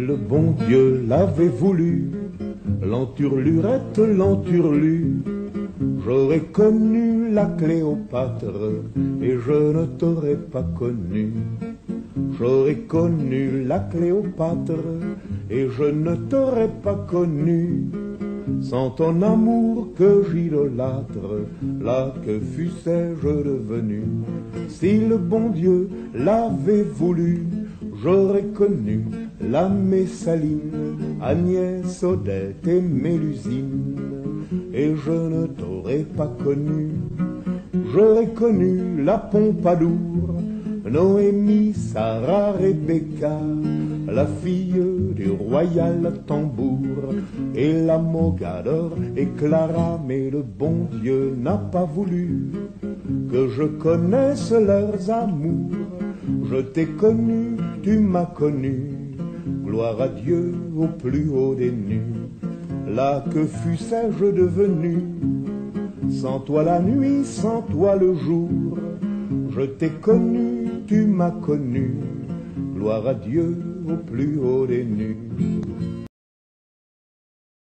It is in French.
le bon Dieu l'avait voulu, l'enturlurette, l'enturlu, j'aurais connu la Cléopâtre et je ne t'aurais pas connu. J'aurais connu la Cléopâtre et je ne t'aurais pas connu. Sans ton amour que j'idolâtre, là que fussé-je devenu? Si le bon Dieu l'avait voulu, j'aurais connu la Messaline, Agnès, Odette et Mélusine, et je ne t'aurais pas connu. J'aurais connu la Pompadour, Noémie, Sarah, Rebecca, la fille du royal tambour, et la Mogador et Clara, mais le bon Dieu n'a pas voulu que je connaisse leurs amours. Je t'ai connu, tu m'as connu, gloire à Dieu au plus haut des nues. Là que fussé-je devenu, sans toi la nuit, sans toi le jour. Je t'ai connu, tu m'as connu, gloire à Dieu au plus haut des nues.